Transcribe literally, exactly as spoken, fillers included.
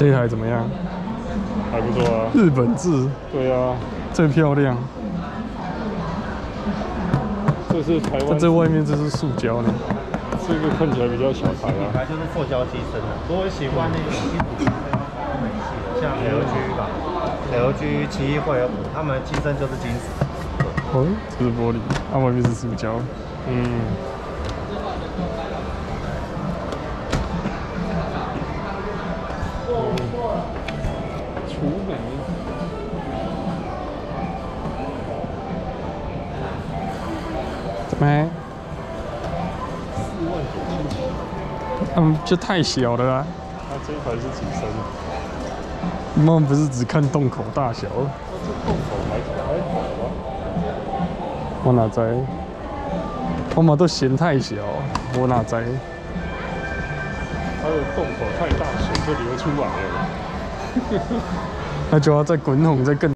这一台怎么样？ 还不错啊。 日本制。 对啊， 最漂亮。 这是台湾。 但这外面这是塑胶呢。 这个看起来比较小台啊。 品牌就是塑胶机身的。如果喜欢那种金属美系的，像 L G 吧 ，L G 奇异惠而浦，他们机身就是金属。 哦，这是玻璃，啊，外面是塑胶。 嗯。除美。 怎么还？ 四万九千七。 嗯，就太小了啦。 它这一台是几升？ 你们不是只看洞口大小？ 那这洞口还还好吧？ 我哪知？我嘛都嫌太小，我哪知？ 它的洞口太大，水就流出来了。 那就要再滚筒再更。